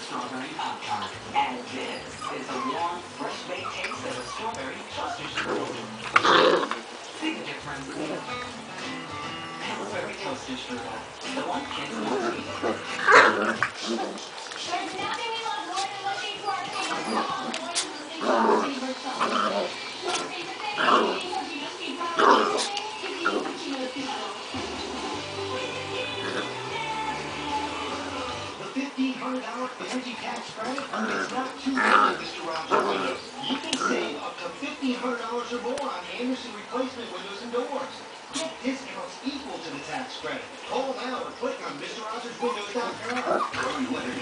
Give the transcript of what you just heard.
strawberry pop-tart. And this is a warm, fresh-baked taste of a strawberry toaster strudel. See the difference? Pillsbury toaster strudel. The one kids want to eat. There's nothing we love more than listening to our favorite song. We're going to listen to our favorite song. Your favorite thing is eating Totino's pizza. Your favorite thing is eating Totino's pizza. The $1,500 energy tax credit is not too bad, Mr. Rogers. You can save up to $1,500 or more on Anderson replacement windows and doors. Get discounts equal to the tax credit. Call now or click on MrRogersWindows.com.